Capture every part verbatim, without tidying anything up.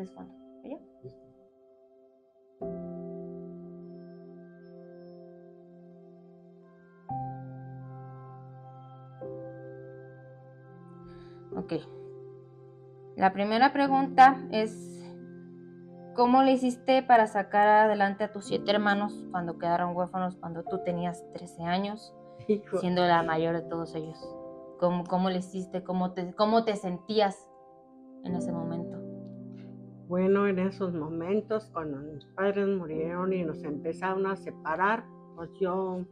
respires fondo. ¿Ya? Ok. La primera pregunta es, ¿cómo le hiciste para sacar adelante a tus siete hermanos cuando quedaron huérfanos cuando tú tenías trece años, Hijo. siendo la mayor de todos ellos? ¿Cómo, cómo le hiciste? ¿Cómo te, cómo te sentías en ese momento? Bueno, en esos momentos, cuando mis padres murieron y nos empezaron a separar, pues yo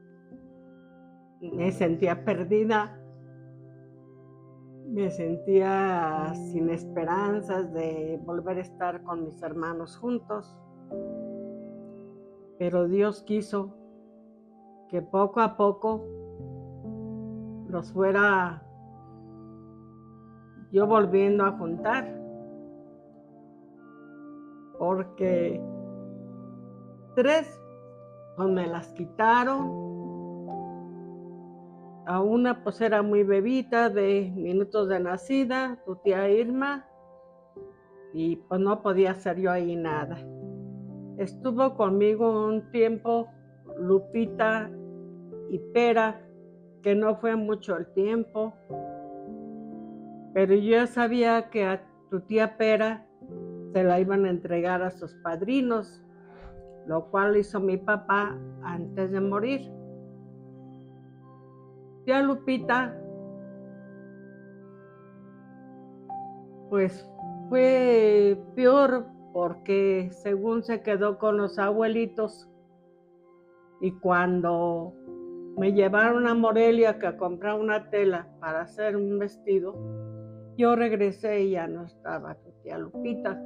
me sentía perdida, me sentía sin esperanzas de volver a estar con mis hermanos juntos. Pero Dios quiso que poco a poco los fuera yo volviendo a juntar. Porque tres, pues me las quitaron. A una pues era muy bebita, de minutos de nacida, tu tía Irma, y pues no podía hacer yo ahí nada. Estuvo conmigo un tiempo Lupita y Pera, que no fue mucho el tiempo, pero yo sabía que a tu tía Pera se la iban a entregar a sus padrinos, lo cual hizo mi papá antes de morir. Tía Lupita, pues fue peor porque según se quedó con los abuelitos, y cuando me llevaron a Morelia que a comprar una tela para hacer un vestido, yo regresé y ya no estaba tu tía Lupita.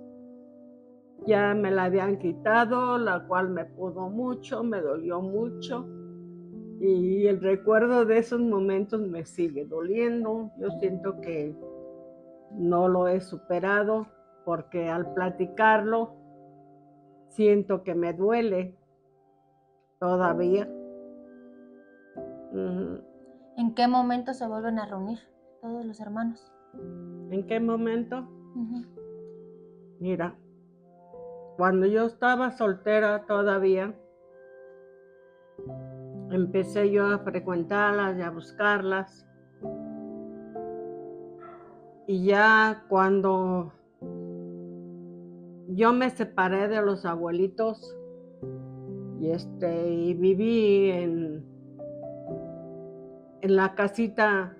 Ya me la habían quitado, la cual me pudo mucho, me dolió mucho. Y el recuerdo de esos momentos me sigue doliendo. Yo siento que no lo he superado porque al platicarlo siento que me duele todavía. Uh-huh. ¿En qué momento se vuelven a reunir todos los hermanos? ¿En qué momento? Uh-huh. Mira, cuando yo estaba soltera todavía, empecé yo a frecuentarlas y a buscarlas. Y ya cuando yo me separé de los abuelitos y, este, y viví en, en la casita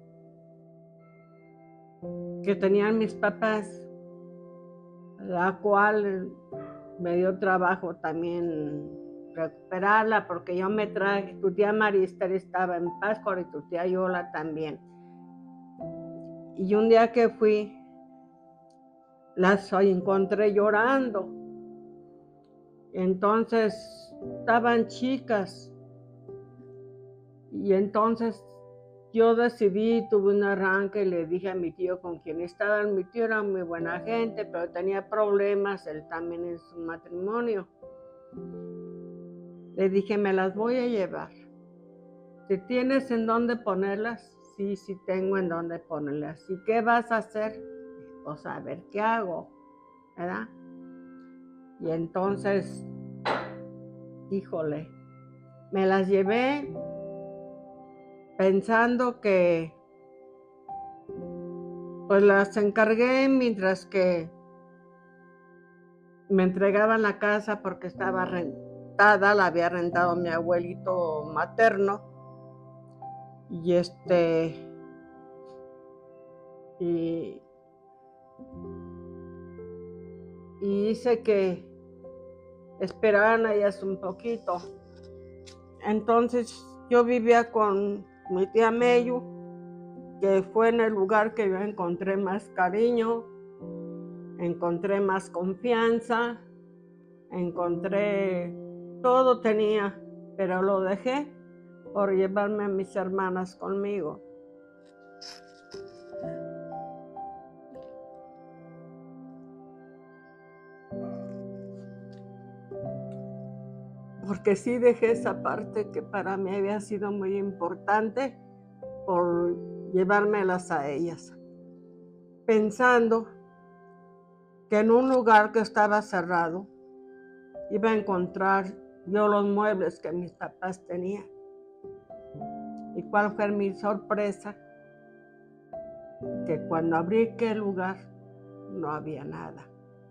que tenían mis papás, la cual me dio trabajo también recuperarla, porque yo me traje, tu tía Marister estaba en Pátzcuaro y tu tía Yola también. Y un día que fui, las encontré llorando. Entonces estaban chicas. Y entonces yo decidí, tuve un arranque y le dije a mi tío con quien estaba. Mi tío era muy buena gente, pero tenía problemas él también en su matrimonio. Le dije, me las voy a llevar. Si tienes en dónde ponerlas, sí, sí tengo en dónde ponerlas. ¿Y qué vas a hacer? Pues a ver qué hago, ¿verdad? Y entonces, híjole, me las llevé pensando que pues las encargué mientras que me entregaban la casa porque estaba rentada, la había rentado mi abuelito materno. Y este, y, y hice que esperaran ellas un poquito. Entonces yo vivía con mi tía Meyu, que fue en el lugar que yo encontré más cariño, encontré más confianza, encontré, todo tenía, pero lo dejé por llevarme a mis hermanas conmigo. Porque sí dejé esa parte que para mí había sido muy importante por llevármelas a ellas, pensando que en un lugar que estaba cerrado iba a encontrar yo los muebles que mis papás tenían. ¿Y cuál fue mi sorpresa? Que cuando abrí aquel lugar no había nada.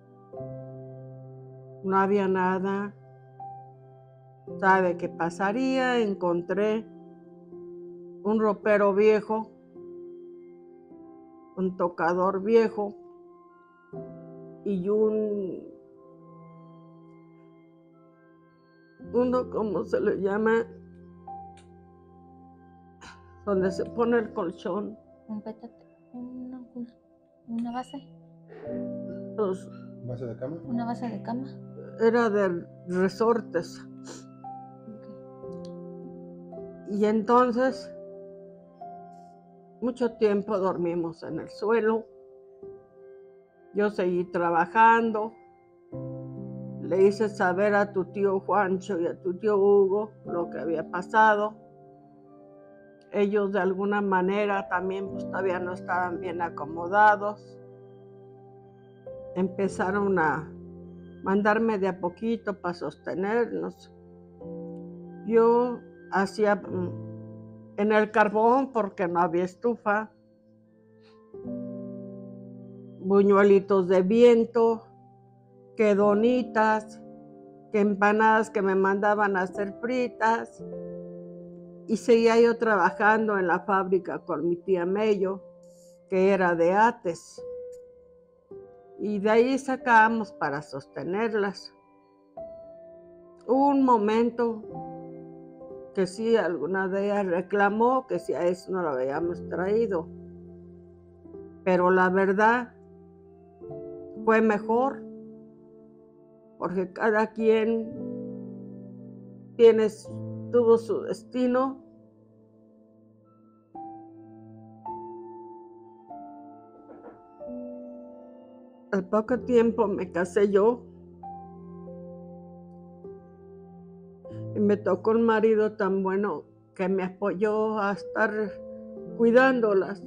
No había nada. ¿Sabe qué pasaría? Encontré un ropero viejo, un tocador viejo y un, uno, ¿cómo se le llama? Donde se pone el colchón. Un petate, una, una base. Los, ¿Base de cama? Una base de cama. Era de resortes. Okay. Y entonces, mucho tiempo dormimos en el suelo. Yo seguí trabajando. Le hice saber a tu tío Juancho y a tu tío Hugo lo que había pasado. Ellos de alguna manera también pues, todavía no estaban bien acomodados. Empezaron a mandarme de a poquito para sostenernos. Yo hacía en el carbón porque no había estufa, buñuelitos de viento, que donitas, que empanadas que me mandaban a hacer fritas. Y seguía yo trabajando en la fábrica con mi tía Mello, que era de Ates. Y de ahí sacábamos para sostenerlas. Hubo un momento que sí, alguna de ellas reclamó que si a eso no lo habíamos traído. Pero la verdad fue mejor, porque cada quien tiene, tuvo su destino. Al poco tiempo me casé yo y me tocó un marido tan bueno que me apoyó a estar cuidándolas.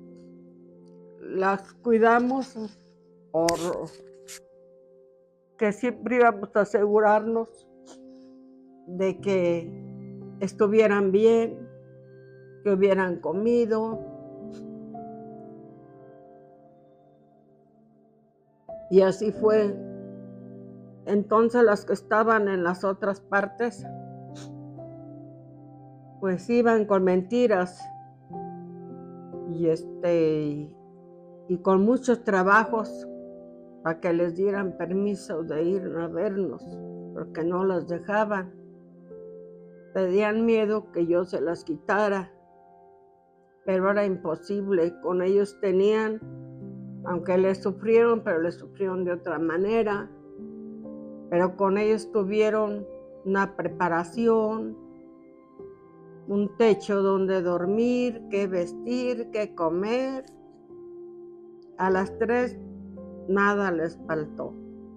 Las cuidamos por que siempre íbamos a asegurarnos de que estuvieran bien, que hubieran comido. Y así fue. Entonces las que estaban en las otras partes, pues iban con mentiras y este y con muchos trabajos para que les dieran permiso de ir a vernos, porque no las dejaban. Tenían miedo que yo se las quitara, pero era imposible. Con ellos tenían, aunque les sufrieron, pero les sufrieron de otra manera. Pero con ellos tuvieron una preparación, un techo donde dormir, qué vestir, qué comer. A las tres nada les faltó.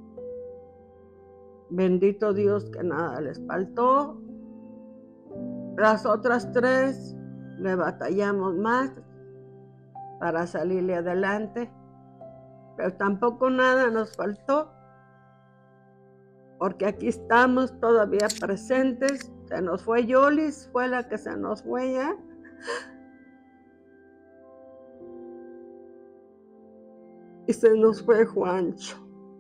Bendito Dios que nada les faltó. Las otras tres le batallamos más para salirle adelante, pero tampoco nada nos faltó, porque aquí estamos todavía presentes. Se nos fue Yolis, fue la que se nos fue ya. Y se nos fue Juancho.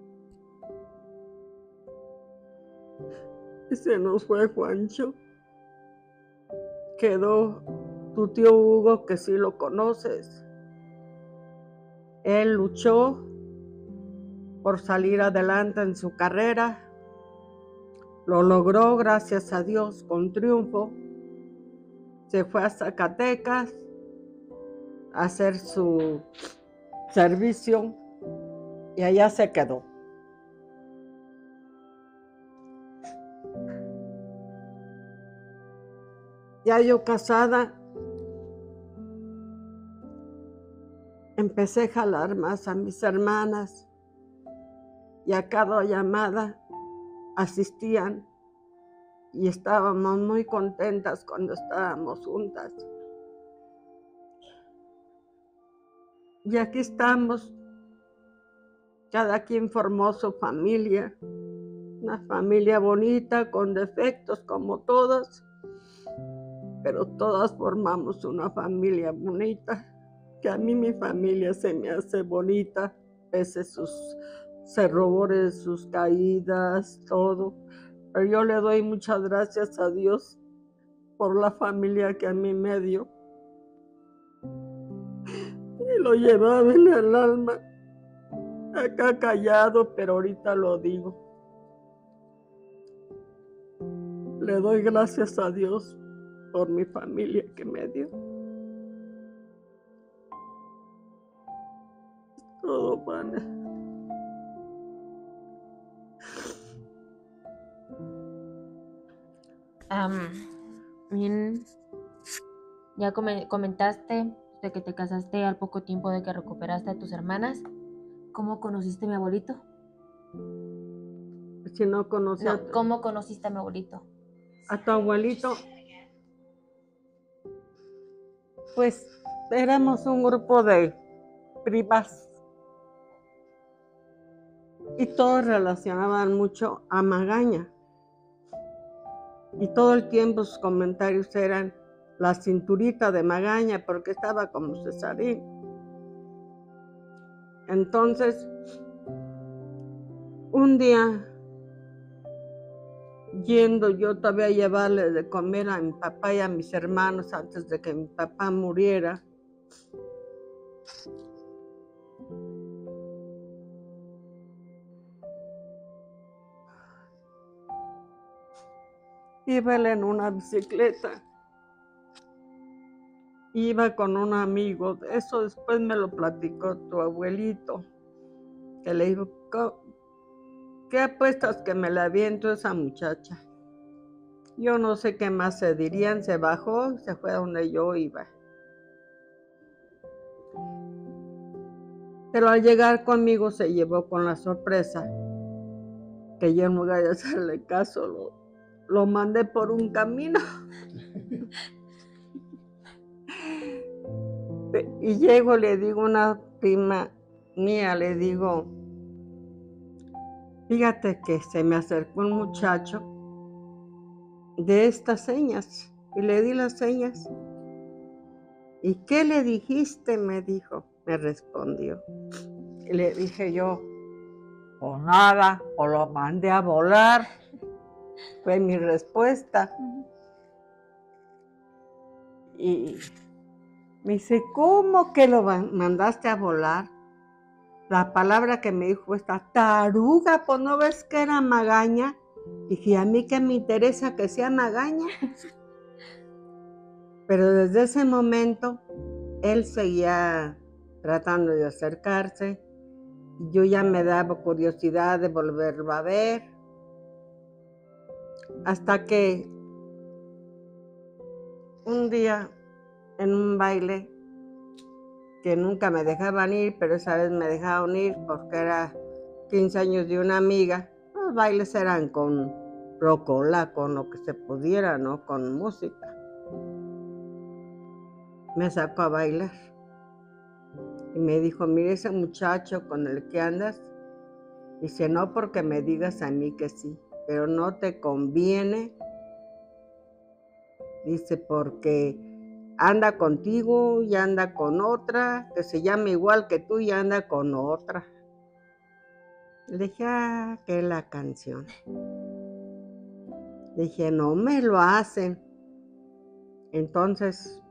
Y se nos fue Juancho. Quedó tu tío Hugo, que sí lo conoces. Él luchó por salir adelante en su carrera. Lo logró, gracias a Dios, con triunfo. Se fue a Zacatecas a hacer su servicio y allá se quedó. Ya yo casada, empecé a jalar más a mis hermanas y a cada llamada asistían y estábamos muy contentas cuando estábamos juntas. Y aquí estamos Cada quien formó su familia, una familia bonita, con defectos como todas, pero todas formamos una familia bonita, que a mí mi familia se me hace bonita, pese sus errores, sus caídas, todo. Pero yo le doy muchas gracias a Dios por la familia que a mí me dio. Y lo llevaba en el alma, acá callado, pero ahorita lo digo. Le doy gracias a Dios por mi familia que me dio. Todo, Vane. Um, bien, ya come- comentaste de que te casaste al poco tiempo de que recuperaste a tus hermanas. ¿Cómo conociste a mi abuelito? Si no conocía No, ¿cómo conociste a mi abuelito? a tu abuelito, pues éramos un grupo de primas y todos relacionaban mucho a Magaña. Y todo el tiempo sus comentarios eran la cinturita de Magaña, porque estaba como Cesarín. Entonces, un día, yendo yo todavía a llevarle de comer a mi papá y a mis hermanos antes de que mi papá muriera, iba él en una bicicleta, iba con un amigo, eso después me lo platicó tu abuelito, que le dijo, ¿qué apuestas que me la aviento esa muchacha? Yo no sé qué más se dirían, se bajó, se fue a donde yo iba. Pero al llegar conmigo se llevó con la sorpresa que yo en lugar de hacerle caso, lo, lo mandé por un camino. Y llego, le digo a una prima mía, le digo, fíjate que se me acercó un muchacho de estas señas, y le di las señas. ¿Y qué le dijiste? Me dijo, me respondió. Y le dije yo, pues nada, o lo mandé a volar. Fue mi respuesta. Y me dice, ¿cómo que lo mandaste a volar? La palabra que me dijo fue esta, taruga, pues no ves que era Magaña. Dije, a mí qué me interesa que sea Magaña. Pero desde ese momento, él seguía tratando de acercarse. Yo ya me daba curiosidad de volverlo a ver. Hasta que un día, en un baile, que nunca me dejaban ir, pero esa vez me dejaron ir porque era quince años de una amiga. Los bailes eran con rocola, con lo que se pudiera, ¿no? Con música. Me sacó a bailar y me dijo, mire ese muchacho con el que andas. Dice, no porque me digas a mí que sí, pero no te conviene. Dice, porque anda contigo y anda con otra, que se llama igual que tú y anda con otra. Le dije, ah, que la canción. Le dije, no me lo hacen. Entonces,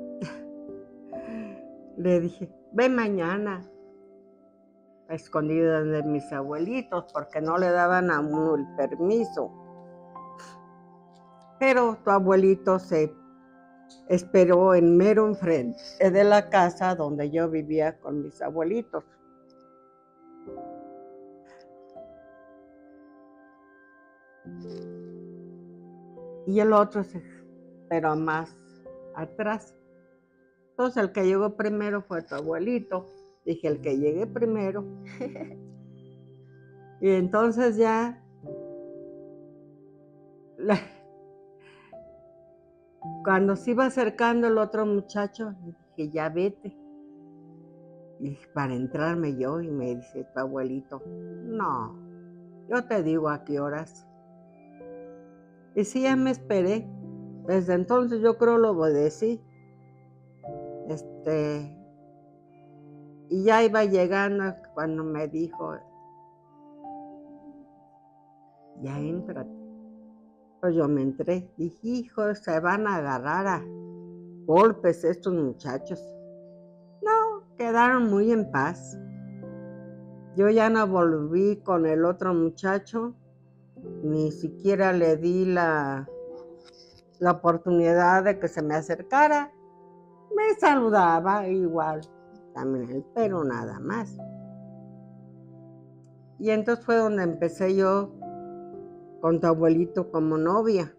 le dije, ve mañana, a escondidas de mis abuelitos, porque no le daban a uno el permiso. Pero tu abuelito se esperó en mero enfrente de la casa donde yo vivía con mis abuelitos. Y el otro se esperó más atrás. Entonces el que llegó primero fue tu abuelito. Dije, el que llegue primero. Y entonces ya, la, cuando se iba acercando el otro muchacho, dije, ya vete. Y para entrarme yo, y me dice tu abuelito, no, yo te digo a qué horas. Y sí, ya me esperé. Desde entonces yo creo lo obedecí. Este, y ya iba llegando cuando me dijo, ya éntrate. Pues yo me entré. Dije, hijo, se van a agarrar a golpes estos muchachos. No, quedaron muy en paz. Yo ya no volví con el otro muchacho, ni siquiera le di la, la oportunidad de que se me acercara. Me saludaba igual también él, pero nada más. Y entonces fue donde empecé yo con tu abuelito como novia,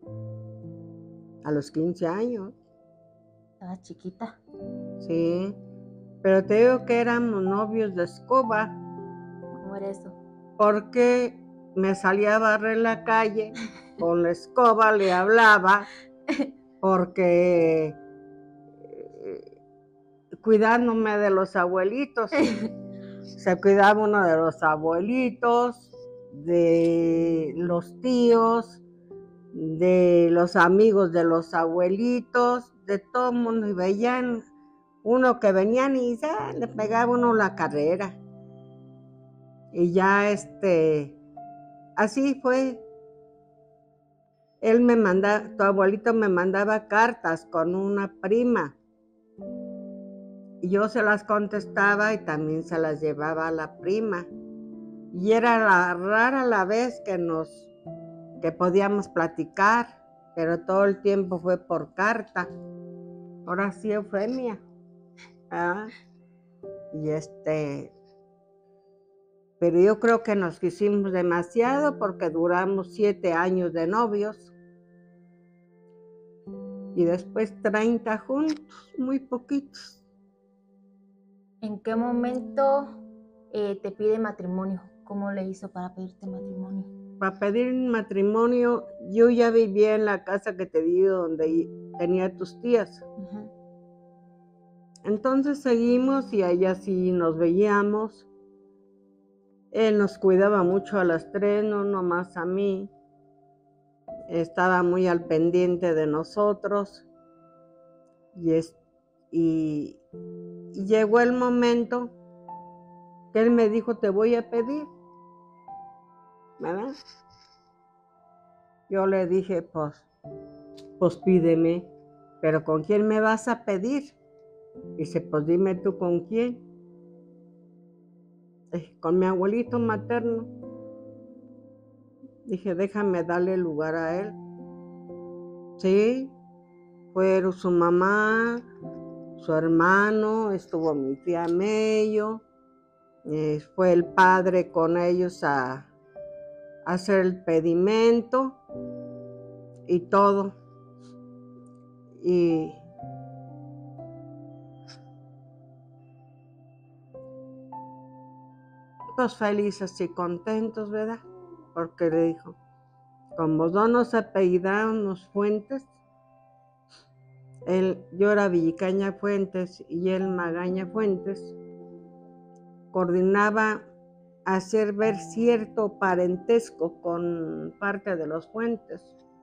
a los quince años. Estaba chiquita. Sí, pero te digo que éramos novios de escoba. ¿Cómo era eso? Porque me salía a barrer la calle, con la escoba le hablaba, porque eh, cuidándome de los abuelitos. Se cuidaba uno de los abuelitos, de los tíos, de los amigos de los abuelitos, de todo el mundo. Y veían uno que venían y ya le pegaba uno la carrera. Y ya este, así fue. Él me mandaba, tu abuelito me mandaba cartas con una prima. Y yo se las contestaba y también se las llevaba a la prima. Y era la, rara la vez que nos, que podíamos platicar, pero todo el tiempo fue por carta. Ahora sí, Eufemia. ¿Ah? Y este, pero yo creo que nos quisimos demasiado porque duramos siete años de novios. Y después treinta juntos, muy poquitos. ¿En qué momento eh, te pide matrimonio? ¿Cómo le hizo para pedirte matrimonio? Para pedir matrimonio, yo ya vivía en la casa que te digo donde tenía tus tías. Uh-huh. Entonces seguimos y allá sí nos veíamos. Él nos cuidaba mucho a las tres, no nomás a mí. Estaba muy al pendiente de nosotros. Y, es, y, y llegó el momento que él me dijo, te voy a pedir. ¿Verdad? Yo le dije, pues, pues pídeme, pero ¿con quién me vas a pedir? Dice, pues dime tú con quién. Dije, con mi abuelito materno. Dije, déjame darle lugar a él. Sí, fueron su mamá, su hermano, estuvo mi tía Mello, eh, fue el padre con ellos a, a hacer el pedimento y todo. Y pues felices y contentos, ¿verdad? Porque le dijo, como dos nos apellidamos Fuentes, él, yo era Villicaña Fuentes y él Magaña Fuentes, coordinaba hacer ver cierto parentesco con parte de los Fuentes.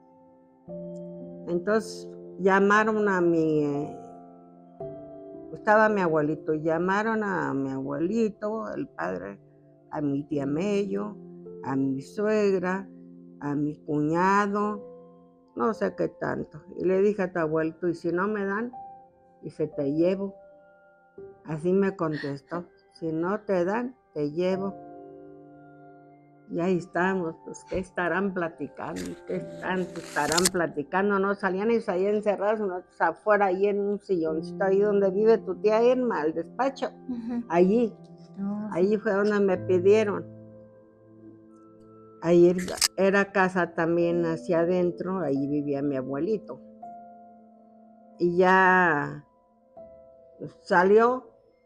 Entonces llamaron a mi, eh, estaba mi abuelito, llamaron a mi abuelito, el padre, a mi tía Mello, a mi suegra, a mi cuñado, no sé qué tanto. Y le dije a tu abuelito, y si no me dan, dice, te llevo. Así me contestó, si no te dan, te llevo. Y ahí estamos, pues, ¿qué estarán platicando? ¿Qué tanto estarán platicando? No salían y salían encerrados, nosotros afuera, ahí en un silloncito, ahí donde vive tu tía Irma, el despacho. Uh-huh. Allí, oh, allí sí. Fue donde me pidieron. Ahí era casa también hacia adentro, ahí vivía mi abuelito. Y ya salió,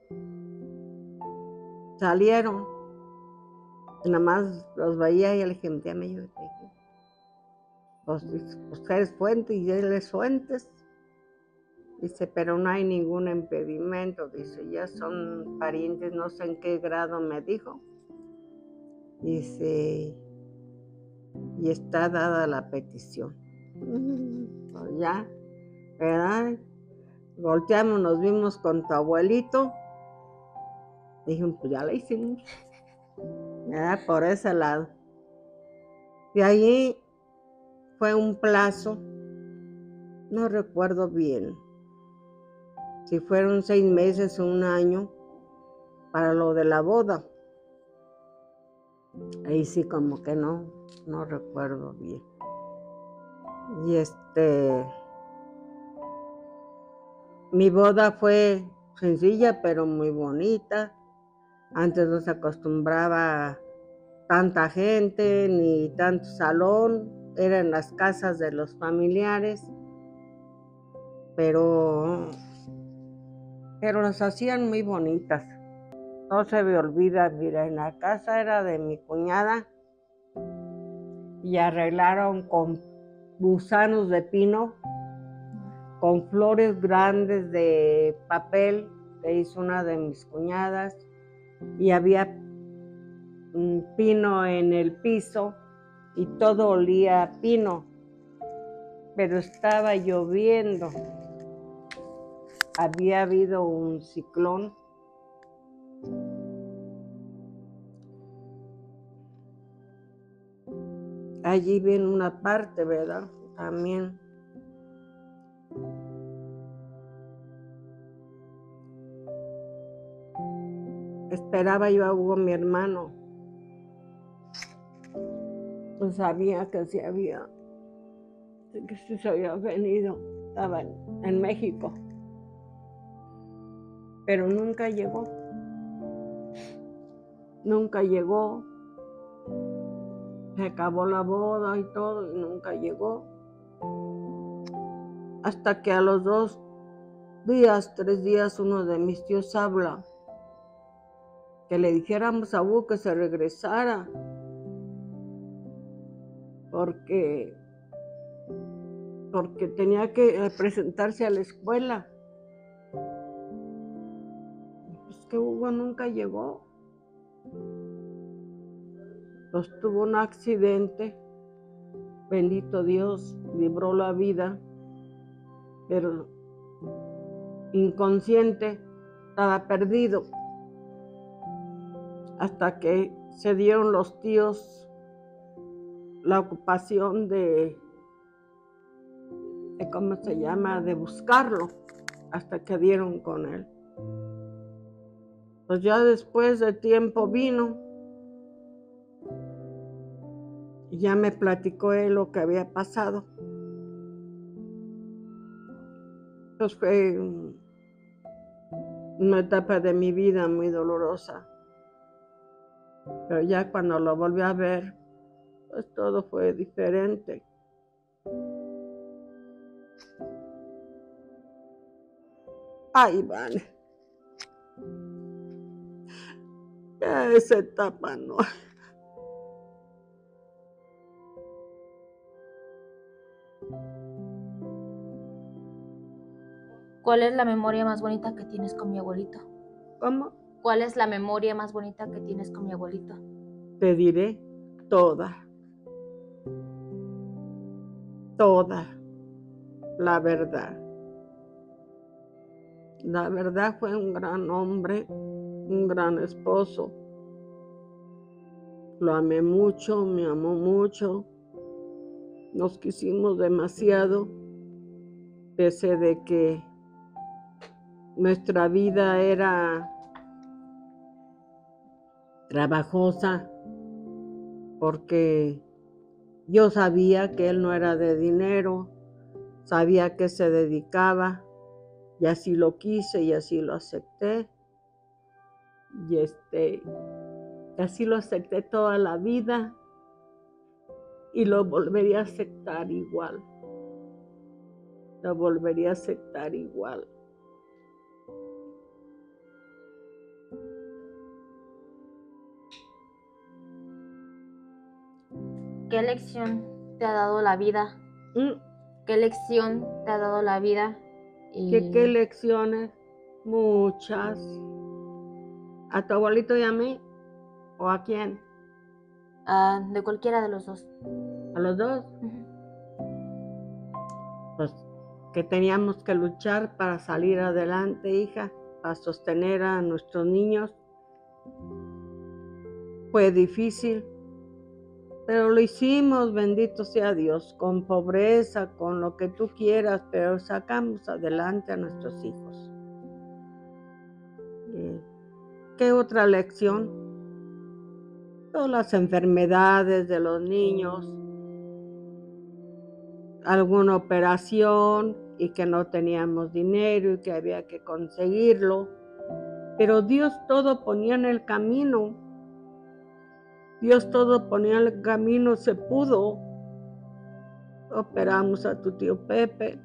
salieron. Nada más los veía y le dije, tía me yo, pues, pues eres Fuentes y él es Fuentes. Dice, pero no hay ningún impedimento. Dice, ya son parientes, no sé en qué grado me dijo. Dice, y está dada la petición. Pues ya, ¿verdad? Volteamos, nos vimos con tu abuelito. Dijimos, pues ya la hicimos. ¿Verdad? Por ese lado. Y allí fue un plazo, no recuerdo bien, si fueron seis meses o un año para lo de la boda. Ahí sí como que no, no recuerdo bien. Y este, mi boda fue sencilla pero muy bonita. Antes no se acostumbraba a tanta gente ni tanto salón, era en las casas de los familiares, pero, pero las hacían muy bonitas. No se me olvida, mira, en la casa era de mi cuñada y arreglaron con gusanos de pino, con flores grandes de papel que hizo una de mis cuñadas, y había un pino en el piso y todo olía a pino, pero estaba lloviendo. Había habido un ciclón. Allí viene una parte, ¿verdad? También. Esperaba yo a Hugo, mi hermano. Pues sabía que sí había, que sí se había venido. Estaba en, en México. Pero nunca llegó. Nunca llegó. Se acabó la boda y todo, y nunca llegó. Hasta que a los dos días, tres días, uno de mis tíos habla que le dijéramos a Hugo que se regresara, porque, porque tenía que presentarse a la escuela. Pues que Hugo nunca llegó. Pues tuvo un accidente, bendito Dios, libró la vida, pero inconsciente, estaba perdido. Hasta que se dieron los tíos la ocupación de, de, ¿cómo se llama?, de buscarlo, hasta que dieron con él. Pues ya después de tiempo vino, y ya me platicó él lo que había pasado. Pues fue una etapa de mi vida muy dolorosa. Pero ya cuando lo volví a ver, pues todo fue diferente. Ay, vale. Ya esa etapa no. ¿Cuál es la memoria más bonita que tienes con mi abuelito? ¿Cómo? ¿Cuál es la memoria más bonita que tienes con mi abuelito? Te diré toda. Toda. La verdad. La verdad, fue un gran hombre, un gran esposo. Lo amé mucho, me amó mucho. Nos quisimos demasiado, pese de que nuestra vida era trabajosa, porque yo sabía que él no era de dinero, sabía que se dedicaba, y así lo quise y así lo acepté. Y este, así lo acepté toda la vida y lo volvería a aceptar igual. Lo volvería a aceptar igual. ¿Qué lección te ha dado la vida? Mm. ¿Qué lección te ha dado la vida Y ¿Qué, qué lecciones? Muchas. ¿A tu abuelito y a mí? ¿O a quién? ah, de cualquiera de los dos. ¿A los dos? Ujú. Pues que teníamos que luchar para salir adelante, hija, para sostener a nuestros niños. Fue difícil, pero lo hicimos, bendito sea Dios, con pobreza, con lo que tú quieras, pero sacamos adelante a nuestros hijos. ¿Y qué otra lección? Todas las enfermedades de los niños, alguna operación y que no teníamos dinero y que había que conseguirlo, pero Dios todo ponía en el camino. Dios todo ponía en el camino, se pudo. Operamos a tu tío Pepe.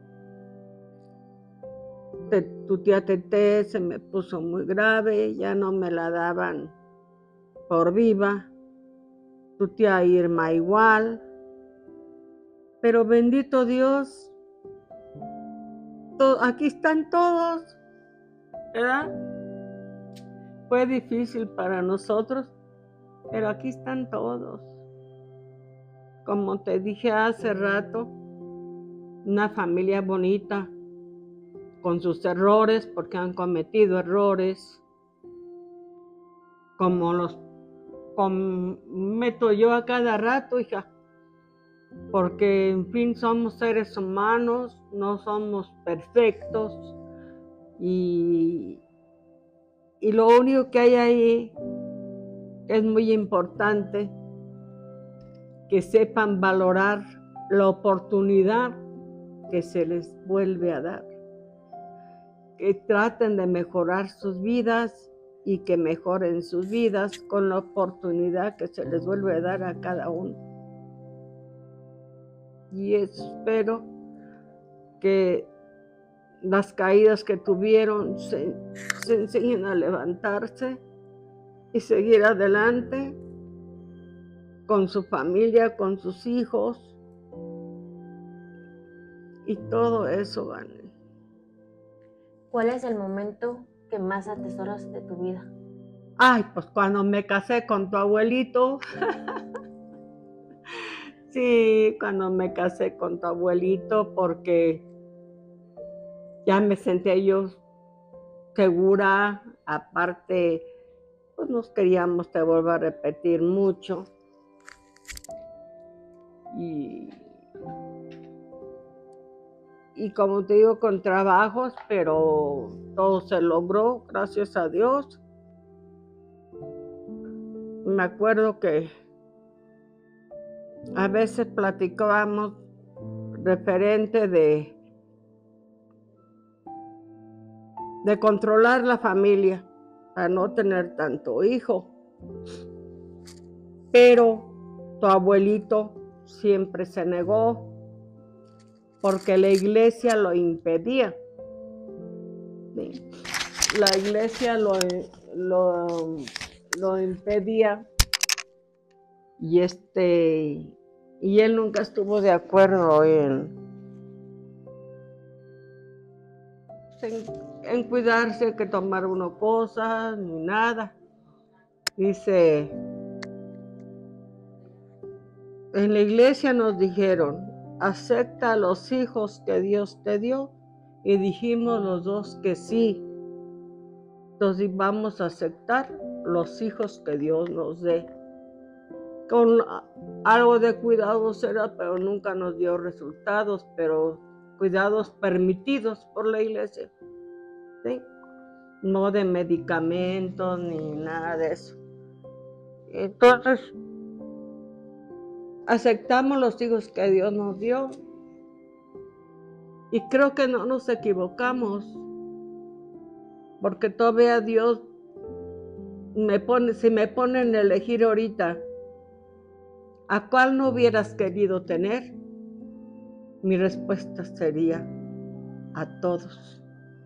Te, tu tía Tete se me puso muy grave, ya no me la daban por viva. Tu tía Irma igual. Pero bendito Dios, to, aquí están todos, ¿verdad? Fue difícil para nosotros, pero aquí están todos. Como te dije hace rato, una familia bonita, con sus errores, porque han cometido errores, como los cometo yo a cada rato, hija, porque en fin somos seres humanos, no somos perfectos, y, y lo único que hay ahí es muy importante que sepan valorar la oportunidad que se les vuelve a dar, que traten de mejorar sus vidas y que mejoren sus vidas con la oportunidad que se les vuelve a dar a cada uno. Y espero que las caídas que tuvieron se, se enseñen a levantarse y seguir adelante con su familia, con sus hijos y todo eso, Vane. ¿Cuál es el momento que más atesoras de tu vida? Ay, pues cuando me casé con tu abuelito. Sí, cuando me casé con tu abuelito, porque ya me sentía yo segura. Aparte, pues nos queríamos, te vuelvo a repetir, mucho. Y, y como te digo, con trabajos, pero todo se logró, gracias a Dios. Me acuerdo que a veces platicábamos referente de, de controlar la familia para no tener tanto hijo. Pero tu abuelito siempre se negó porque la iglesia lo impedía. La iglesia lo, lo, lo impedía y este y él nunca estuvo de acuerdo en, en, en cuidarse, que tomar uno cosas ni nada. Dice, en la iglesia nos dijeron, acepta a los hijos que Dios te dio, y dijimos los dos que sí. Entonces vamos a aceptar los hijos que Dios nos dé. Con algo de cuidado será, pero nunca nos dio resultados, pero cuidados permitidos por la iglesia, ¿sí? No de medicamentos ni nada de eso. Entonces, aceptamos los hijos que Dios nos dio y creo que no nos equivocamos, porque todavía Dios me pone, si me ponen a elegir ahorita, ¿a cuál no hubieras querido tener? Mi respuesta sería a todos.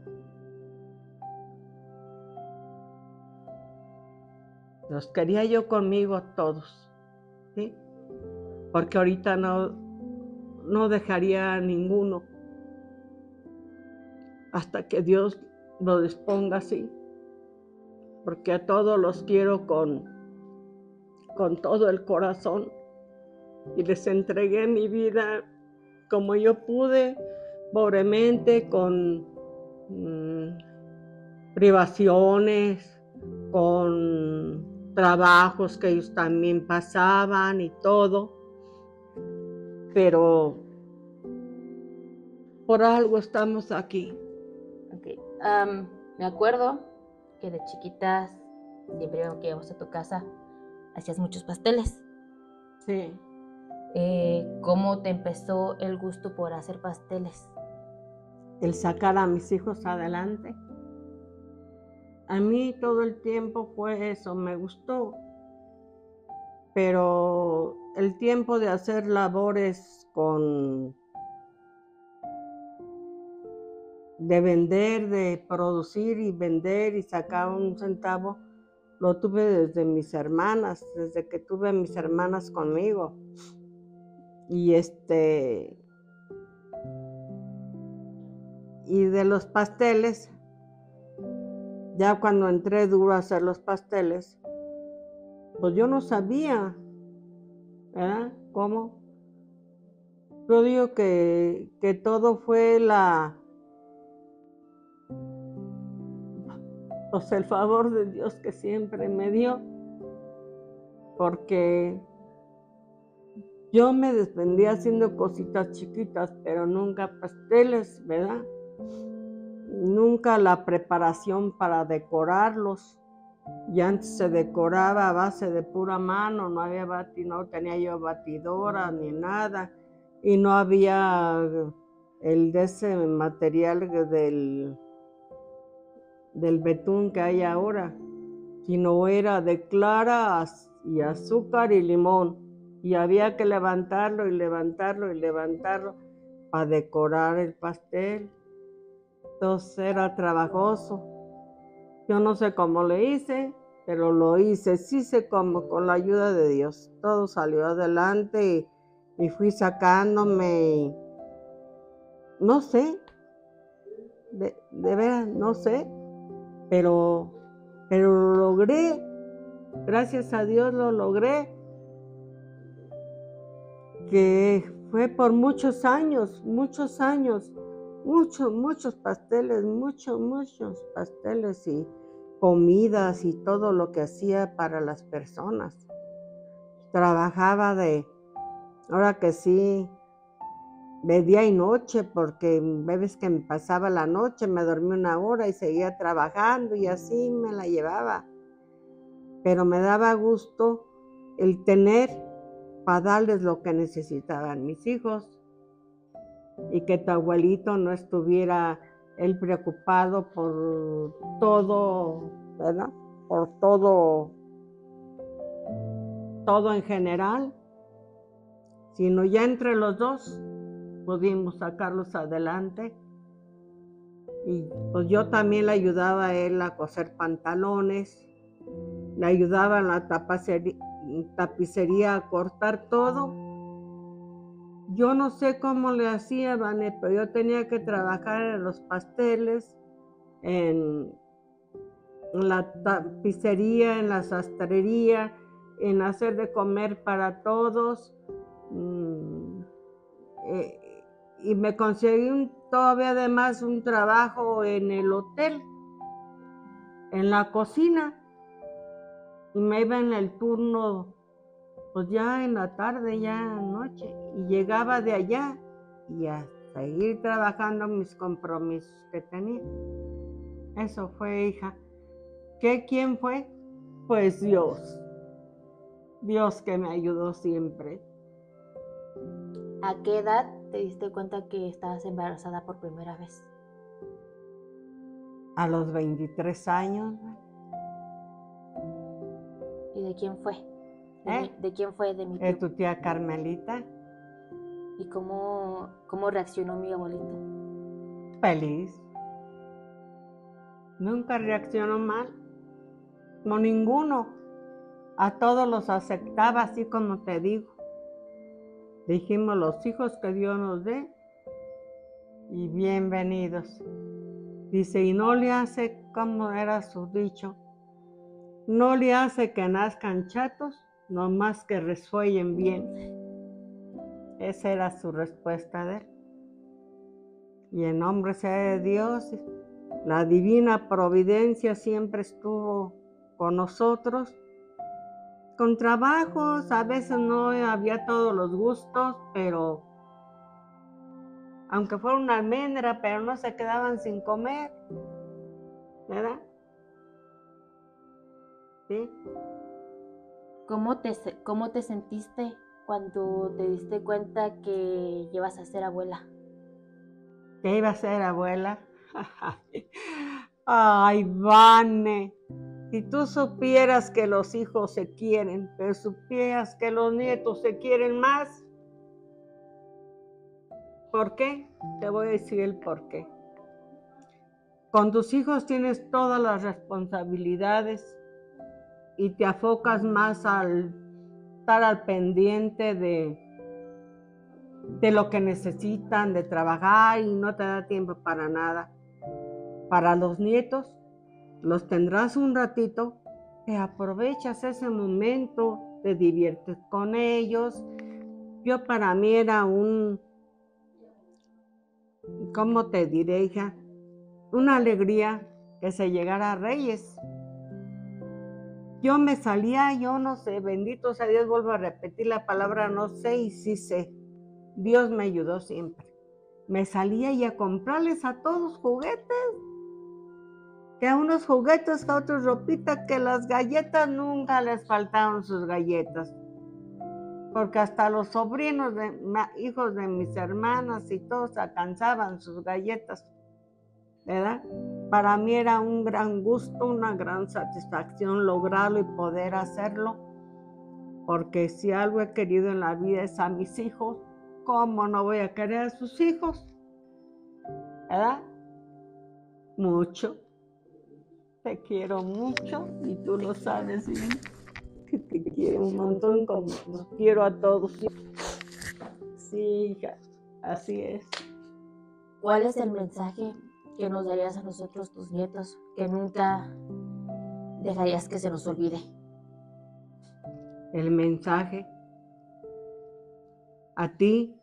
Los quería yo conmigo a todos, ¿sí? Porque ahorita no, no dejaría a ninguno. hasta que Dios lo disponga así, porque a todos los quiero con, con todo el corazón y les entregué mi vida como yo pude, pobremente, con mmm, privaciones, con trabajos que ellos también pasaban y todo, pero por algo estamos aquí. Okay. Um, me acuerdo que de chiquitas, siempre que íbamos a tu casa, hacías muchos pasteles. Sí. Eh, ¿Cómo te empezó el gusto por hacer pasteles? El sacar a mis hijos adelante. A mí todo el tiempo fue eso, me gustó. Pero el tiempo de hacer labores con... de vender, de producir y vender y sacar un centavo, lo tuve desde mis hermanas, desde que tuve a mis hermanas conmigo. Y este... Y de los pasteles, ya cuando entré duro a hacer los pasteles, pues yo no sabía, ¿verdad? ¿Cómo? Yo digo que, que todo fue la... pues el favor de Dios que siempre me dio, porque yo me defendía haciendo cositas chiquitas, pero nunca pasteles, ¿verdad? Nunca la preparación para decorarlos. Y antes se decoraba a base de pura mano, no había bati, no tenía yo batidora ni nada, y no había el de ese material del, del betún que hay ahora, sino era de clara y azúcar y limón, y había que levantarlo y levantarlo y levantarlo para decorar el pastel. Entonces era trabajoso. Yo no sé cómo le hice, pero lo hice, sí sé cómo, con la ayuda de Dios. Todo salió adelante y, y fui sacándome, no sé, de, de veras, no sé, pero, pero lo logré, gracias a Dios lo logré, que fue por muchos años, muchos años, muchos, muchos pasteles, muchos, muchos pasteles y comidas y todo lo que hacía para las personas. Trabajaba de, ahora que sí, de día y noche, porque ves que me pasaba la noche, me dormí una hora y seguía trabajando y así me la llevaba. Pero me daba gusto el tener para darles lo que necesitaban mis hijos y que tu abuelito no estuviera él preocupado por todo, ¿verdad? Por todo, todo en general, sino ya entre los dos pudimos sacarlos adelante. Y pues yo también le ayudaba a él a coser pantalones, le ayudaba en la tapicería, tapicería a cortar todo. Yo no sé cómo le hacía, Vané, pero yo tenía que trabajar en los pasteles, en, en la tapicería, en la sastrería, en hacer de comer para todos. Mm, eh, y me conseguí un, todavía además un trabajo en el hotel, en la cocina. Y me iba en el turno, pues ya en la tarde, ya noche, y llegaba de allá y a seguir trabajando mis compromisos que tenía. Eso fue, hija. ¿Qué? ¿Quién fue? Pues Dios. Dios que me ayudó siempre. ¿A qué edad te diste cuenta que estabas embarazada por primera vez? A los veintitrés años. ¿Y de quién fue? ¿De, ¿Eh? mi, ¿de quién fue? De mi ¿Es tu tía Carmelita? ¿Y cómo, cómo reaccionó mi abuelito? Feliz. Nunca reaccionó mal. No ninguno. A todos los aceptaba, así como te digo. Dijimos los hijos que Dios nos dé y bienvenidos. Dice, y no le hace, como era su dicho, no le hace que nazcan chatos, nomás que resuellen bien. Esa era su respuesta de él. Y en nombre sea de Dios, la divina providencia siempre estuvo con nosotros, con trabajos, a veces no había todos los gustos, pero aunque fuera una almendra, pero no se quedaban sin comer, ¿verdad? ¿Sí? ¿Cómo te, cómo te sentiste cuando te diste cuenta que ibas a ser abuela? ¿Qué iba a ser abuela? Ay, Vane, si tú supieras que los hijos se quieren, pero supieras que los nietos se quieren más. ¿Por qué? Te voy a decir el por qué. Con tus hijos tienes todas las responsabilidades y te afocas más al estar al pendiente de, de lo que necesitan, de trabajar, y no te da tiempo para nada. Para los nietos, los tendrás un ratito, te aprovechas ese momento, te diviertes con ellos. Yo para mí era un, ¿cómo te diré, hija? Una alegría que se llegara a Reyes. Yo me salía, yo no sé, bendito sea Dios, vuelvo a repetir la palabra no sé y sí sé. Dios me ayudó siempre. Me salía y a comprarles a todos juguetes. Que a unos juguetes, que a otros ropita, que las galletas nunca les faltaron sus galletas. Porque hasta los sobrinos, de, hijos de mis hermanas y todos alcanzaban sus galletas, ¿verdad? Para mí era un gran gusto, una gran satisfacción lograrlo y poder hacerlo. Porque si algo he querido en la vida es a mis hijos, ¿cómo no voy a querer a sus hijos? ¿Verdad? Mucho. Te quiero mucho y tú lo sabes, ¿sí? Que te quiero un montón, como los quiero a todos. Sí, hija, así es. ¿Cuál es el mensaje que nos darías a nosotros, tus nietos, que nunca dejarías que se nos olvide? El mensaje a ti,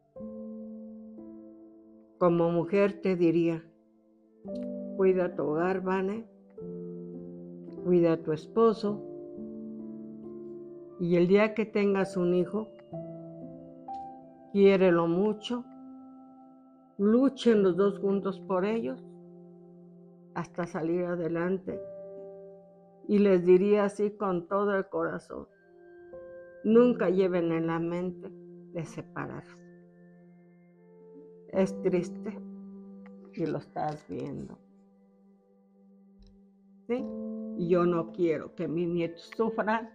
como mujer, te diría: cuida tu hogar, Vane, cuida a tu esposo, y el día que tengas un hijo, quiérelo mucho, luchen los dos juntos por ellos hasta salir adelante. Y les diría así con todo el corazón: nunca lleven en la mente de separarse. Es triste y lo estás viendo, ¿sí? Y yo no quiero que mis nietos sufran.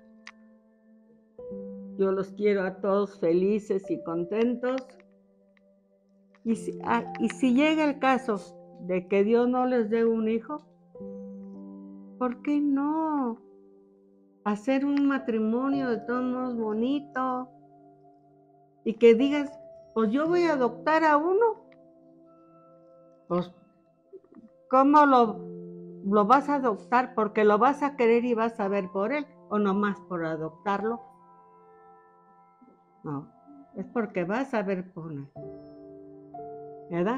Yo los quiero a todos felices y contentos. Y si, ah, y si llega el caso de que Dios no les dé un hijo, ¿por qué no hacer un matrimonio de todos modos bonito? Y que digas, pues yo voy a adoptar a uno. Pues, ¿cómo lo, lo vas a adoptar? ¿Porque lo vas a querer y vas a ver por él? ¿O nomás por adoptarlo? No, es porque vas a ver por él, ¿verdad?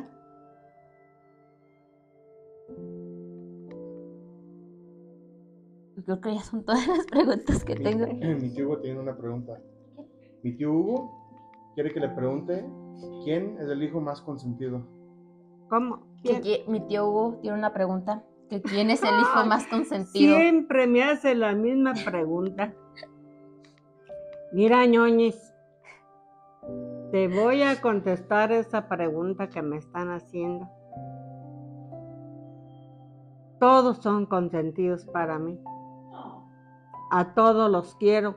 Creo que ya son todas las preguntas que mi, tengo. Mi tío Hugo tiene una pregunta. Mi tío Hugo quiere que le pregunte quién es el hijo más consentido. ¿Cómo? Que, que, mi tío Hugo tiene una pregunta. Que ¿quién es el hijo más consentido? Siempre me hace la misma pregunta. Mira, ñoñis, te voy a contestar esa pregunta que me están haciendo. Todos son consentidos para mí. A todos los quiero.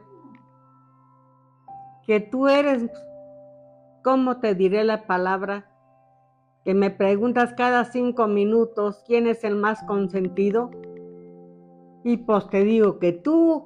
Que tú eres, ¿cómo te diré la palabra? Que me preguntas cada cinco minutos quién es el más consentido. Y pues te digo que tú.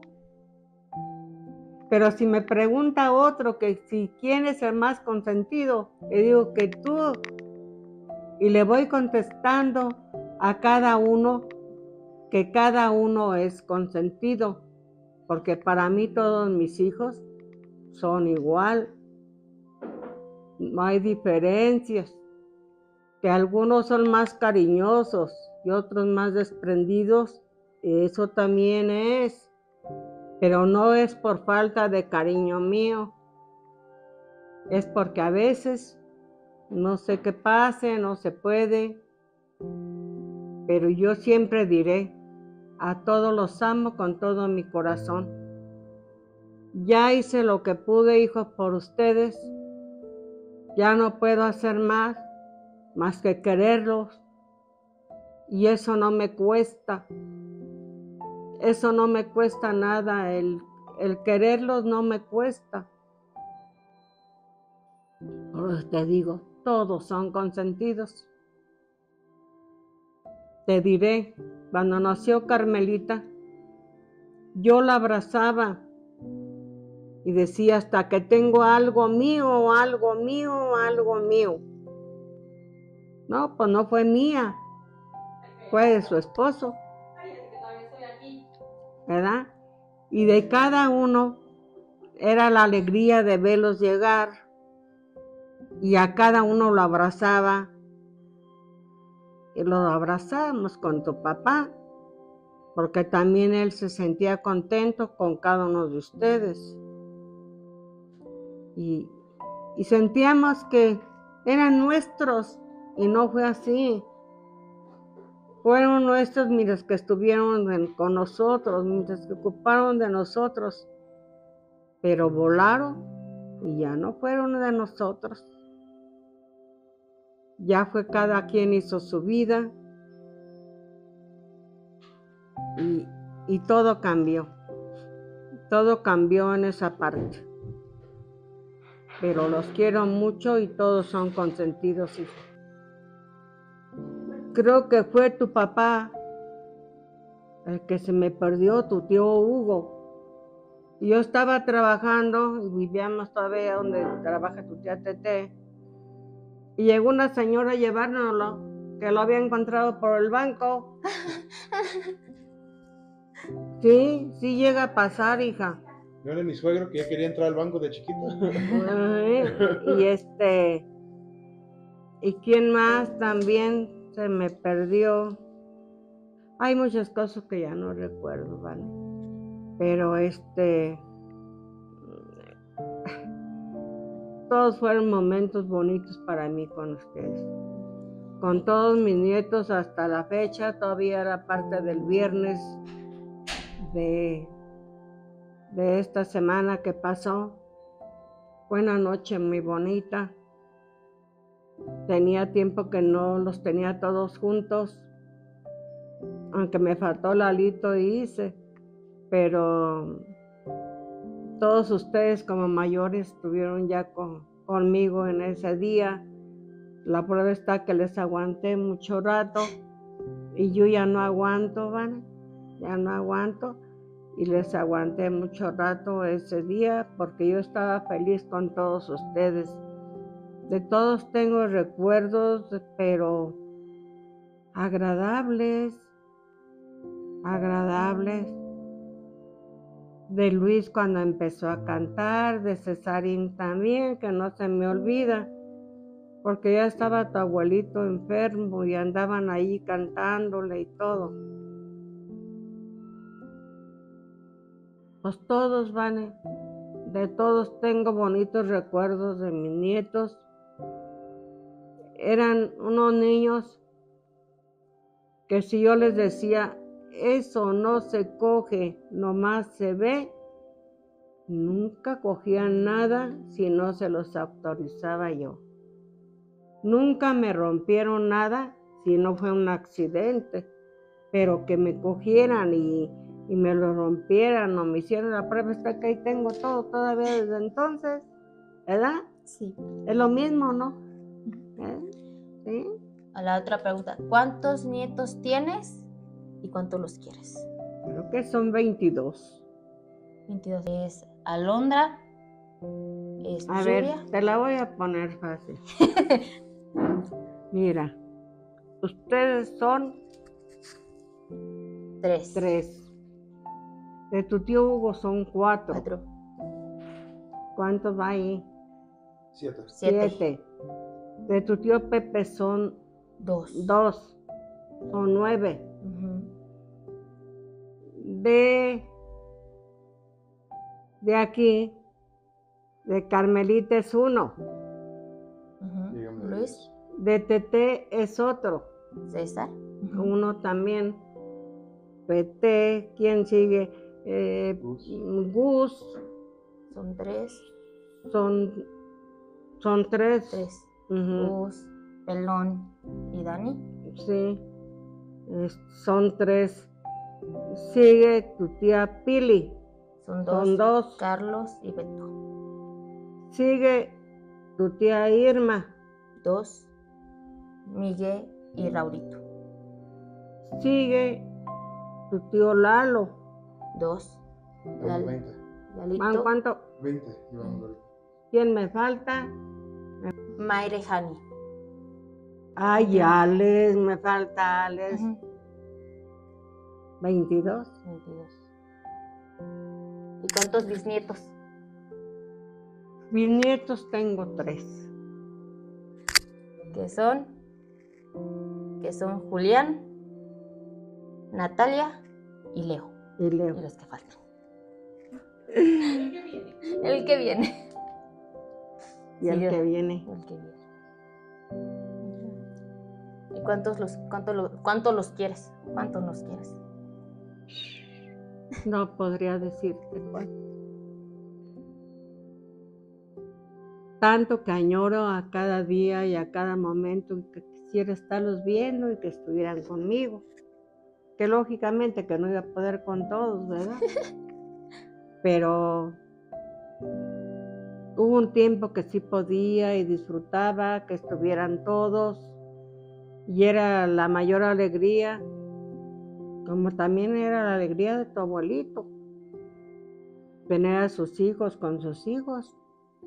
Pero si me pregunta otro que si quién es el más consentido, le digo que tú. Y le voy contestando a cada uno, que cada uno es consentido, porque para mí todos mis hijos son igual, no hay diferencias, que algunos son más cariñosos y otros más desprendidos, eso también es, pero no es por falta de cariño mío, es porque a veces no sé qué pase, no se puede, pero yo siempre diré, a todos los amo con todo mi corazón. Ya hice lo que pude, hijos, por ustedes, ya no puedo hacer más, más que quererlos, y eso no me cuesta, eso no me cuesta nada, el, el quererlos no me cuesta. Por eso te digo, todos son consentidos. Te diré, cuando nació Carmelita, yo la abrazaba y decía, hasta que tengo algo mío, algo mío, algo mío. No, pues no fue mía, fue de su esposo, ¿verdad? Y de cada uno era la alegría de verlos llegar, y a cada uno lo abrazaba, y lo abrazábamos con tu papá, porque también él se sentía contento con cada uno de ustedes. Y, y sentíamos que eran nuestros, y no fue así. Fueron nuestros mientras que estuvieron con nosotros, mientras que ocuparon de nosotros, pero volaron y ya no fueron de nosotros. Ya fue cada quien hizo su vida y, y todo cambió, todo cambió en esa parte. Pero los quiero mucho y todos son consentidos, hijos. Creo que fue tu papá el que se me perdió, tu tío Hugo. Yo estaba trabajando y vivíamos todavía donde trabaja tu tía Tete. Y llegó una señora a llevárnoslo, que lo había encontrado por el banco. Sí, sí llega a pasar, hija. ¿No era mi suegro que ya quería entrar al banco de chiquito? Y este, ¿y quién más también se me perdió? Hay muchas cosas que ya no recuerdo, ¿vale? Pero este, todos fueron momentos bonitos para mí con ustedes. Con todos mis nietos hasta la fecha, todavía era parte del viernes de, de esta semana que pasó. Fue una noche muy bonita. Tenía tiempo que no los tenía todos juntos, aunque me faltó Lalito y hice, pero todos ustedes como mayores estuvieron ya con, conmigo en ese día. La prueba está que les aguanté mucho rato y yo ya no aguanto, ¿vale? Ya no aguanto y les aguanté mucho rato ese día porque yo estaba feliz con todos ustedes. De todos tengo recuerdos, pero agradables, agradables. De Luis cuando empezó a cantar, de Cesarín también, que no se me olvida, porque ya estaba tu abuelito enfermo y andaban ahí cantándole y todo. Pues todos van, de todos tengo bonitos recuerdos de mis nietos. Eran unos niños que si yo les decía, eso no se coge, nomás se ve, nunca cogían nada si no se los autorizaba yo. Nunca me rompieron nada si no fue un accidente, pero que me cogieran y, y me lo rompieran o me hicieran la prueba, está que ahí tengo todo todavía desde entonces, ¿verdad? Sí. Es lo mismo, ¿no? ¿Eh? ¿Sí? A la otra pregunta, ¿cuántos nietos tienes y cuántos los quieres? Creo que son veintidós. veintidós. Es Alondra, es A Lluvia. ver, te la voy a poner fácil. Mira, ustedes son Tres. tres. De tu tío Hugo son cuatro. Cuatro. ¿Cuántos va ahí? Siete. Siete. Siete. De tu tío Pepe son Dos. dos. Son nueve. Ujú. De, de aquí, de Carmelita es uno. Ujú. Dígame. Luis. De Tete es otro. César. Ujú. Uno también. Tete, ¿quién sigue? Eh, Gus. Gus, Son tres. son, son tres. Tres. Ujú, Gus, Pelón y Dani. sí, es- son tres. Sigue tu tía Pili, Son dos. son dos. Carlos y Beto. Sigue tu tía Irma, Dos. Miguel y Raurito. sigue tu tío Lalo. Dos. Llevamos Lalo. veinte. ¿Van Lalito. cuánto? veinte llevamos ahorita. ¿Quién me falta? Mayre Hani. Ay, Alex, me falta Alex. Ujú. veintidós. veintidós. ¿Y cuántos bisnietos? Mis nietos tengo tres. Que son, que son Julián, Natalia y Leo. Y Y Leo. los que faltan. El que viene. Y el Sí, que viene. El que viene. ¿Y cuántos los, cuánto lo- cuánto los quieres? ¿Cuántos los quieres? No podría decirte cuál. Tanto que añoro a cada día y a cada momento en que quisiera estarlos viendo y que estuvieran conmigo. Que lógicamente que no iba a poder con todos, ¿verdad? Pero hubo un tiempo que sí podía y disfrutaba que estuvieran todos y era la mayor alegría, como también era la alegría de tu abuelito, tener a sus hijos con sus hijos.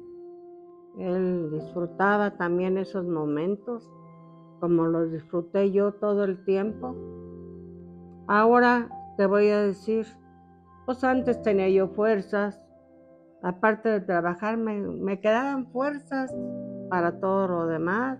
Él disfrutaba también esos momentos, como los disfruté yo todo el tiempo. Ahora te voy a decir, pues antes tenía yo fuerzas, aparte de trabajar me, me quedaban fuerzas para todo lo demás,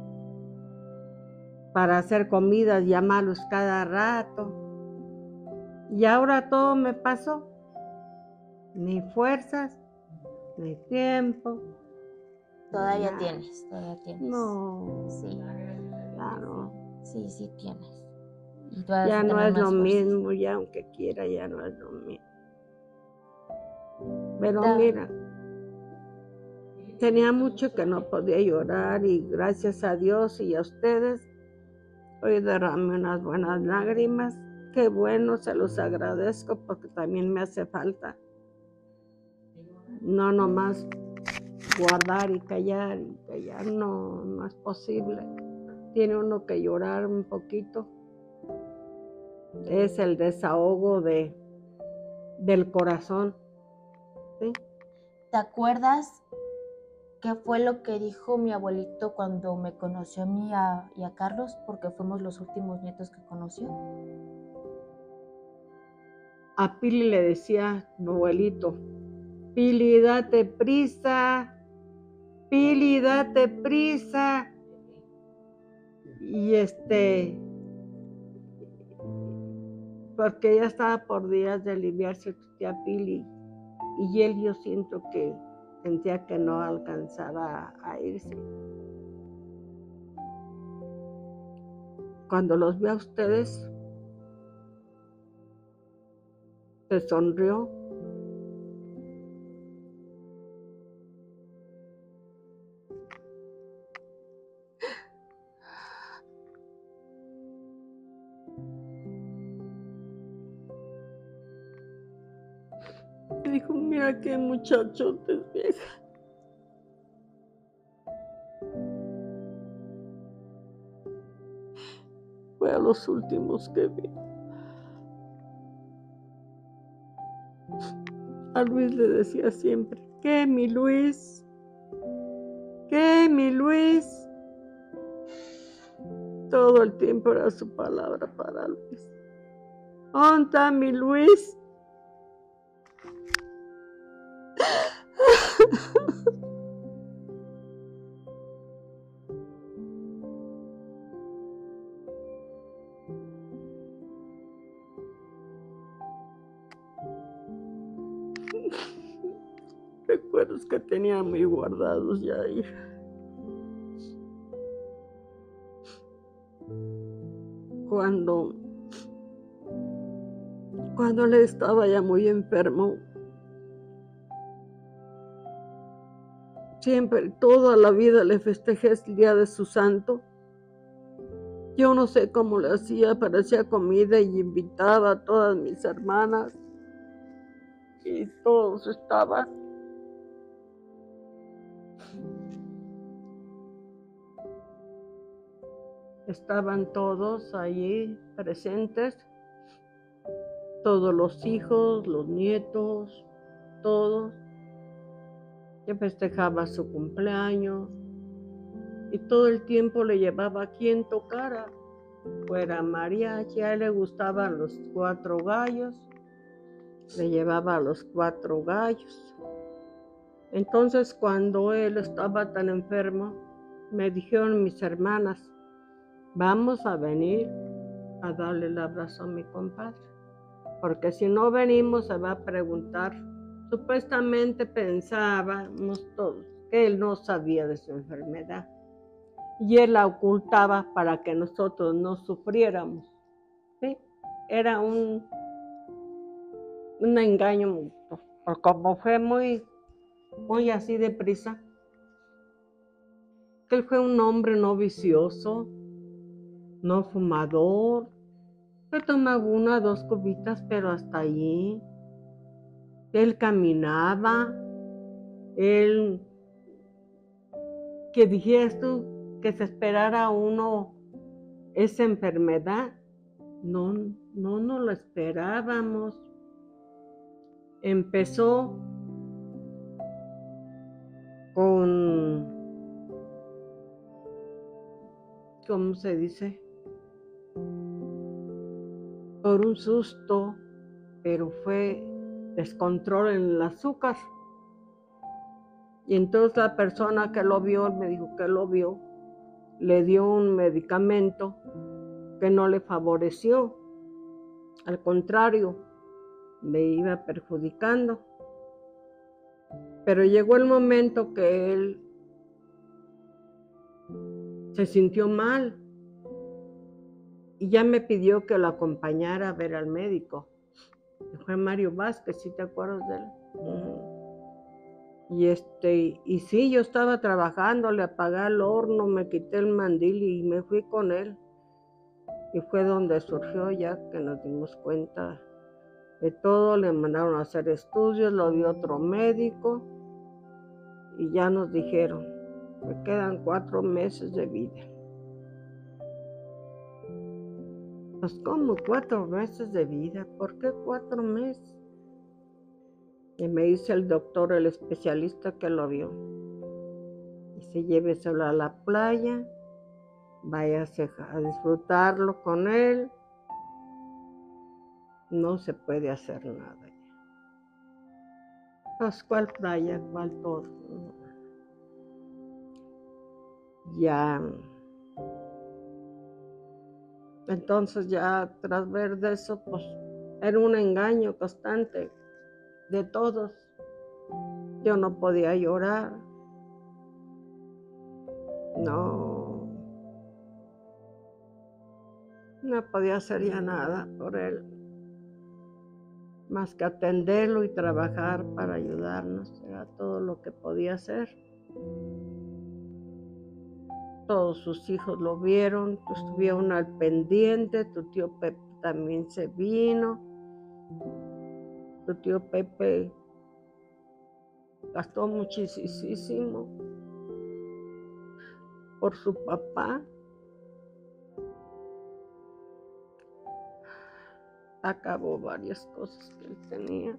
para hacer comidas, llamarlos cada rato. Y ahora todo me pasó, ni fuerzas, ni tiempo. Todavía Nada. tienes, todavía tienes. No, Sí, ya no. sí, sí tienes. Y tú vas Ya a no tener es más lo fuerzas. mismo, ya aunque quiera, ya no es lo mismo. Pero Da- mira, tenía mucho que no podía llorar y gracias a Dios y a ustedes, hoy derramé unas buenas lágrimas. Qué bueno, se los agradezco porque también me hace falta. No nomás guardar y callar y callar, no, no es posible. Tiene uno que llorar un poquito. Es el desahogo de, del corazón. ¿Sí? ¿Te acuerdas qué fue lo que dijo mi abuelito cuando me conoció a mí y a, y a Carlos? Porque fuimos los últimos nietos que conoció. A Pili le decía mi abuelito, Pili, date prisa, Pili, date prisa. Y este, porque ya estaba por días de aliviarse tu tía Pili. Y él yo siento que sentía que no alcanzaba a irse. Cuando los vi a ustedes, se sonrió. Y dijo, mira qué muchachotes, vieja. Fue a los últimos que vi. A Luis le decía siempre, ¿qué, mi Luis? ¿Qué, mi Luis? Todo el tiempo era su palabra para Luis. ¿Dónde está mi Luis? Recuerdos que tenía muy guardados ya ahí. Cuando, cuando él estaba ya muy enfermo, siempre, toda la vida le festejé el día de su santo. Yo no sé cómo le hacía, pero hacía comida y invitaba a todas mis hermanas. Y todos estaban. Estaban todos allí presentes. Todos los hijos, los nietos, todos. Yo festejaba su cumpleaños. Y todo el tiempo le llevaba a quien tocara. Fuera mariachi, a él le gustaban los cuatro gallos. Le llevaba a los cuatro gallos. Entonces, cuando él estaba tan enfermo, me dijeron mis hermanas, vamos a venir a darle el abrazo a mi compadre, porque si no venimos se va a preguntar. Supuestamente pensábamos todos que él no sabía de su enfermedad y él la ocultaba para que nosotros no sufriéramos. ¿Sí? Era un, un engaño, porque como fue muy, muy así deprisa, que él fue un hombre no vicioso, no fumador, que tomaba una o dos cubitas, pero hasta allí. Él caminaba, él, que dijeras tú, que se esperara uno esa enfermedad, no, no nos lo esperábamos. Empezó con, ¿cómo se dice? Por un susto, pero fue descontrol en el azúcar. Y entonces la persona que lo vio, me dijo que lo vio, le dio un medicamento que no le favoreció. Al contrario, le iba perjudicando. Pero llegó el momento que él se sintió mal y ya me pidió que lo acompañara a ver al médico. Fue Mario Vázquez, ¿sí te acuerdas de él? Uh-huh. Y este, y sí, yo estaba trabajando, le apagué el horno, me quité el mandil y me fui con él. Y fue donde surgió ya que nos dimos cuenta de todo, le mandaron a hacer estudios, lo vio otro médico y ya nos dijeron, me quedan cuatro meses de vida. Pues, ¿cómo cuatro meses de vida? ¿Por qué cuatro meses? Y me dice el doctor, el especialista que lo vio. Dice, lléveselo a la playa, váyase a disfrutarlo con él. No se puede hacer nada ya. Pues, ¿cuál playa? ¿Cuál todo? Ya. Entonces ya tras ver de eso, pues era un engaño constante de todos. Yo no podía llorar. No. No podía hacer ya nada por él. Más que atenderlo y trabajar para ayudarnos. Era todo lo que podía hacer. Todos sus hijos lo vieron, estuvieron al pendiente, tu tío Pepe también se vino. Tu tío Pepe gastó muchísimo por su papá. Acabó varias cosas que él tenía.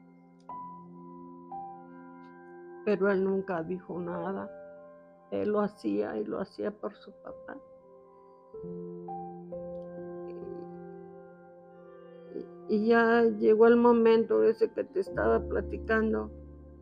Pero él nunca dijo nada. Él lo hacía y lo hacía por su papá. Y, y ya llegó el momento ese que te estaba platicando,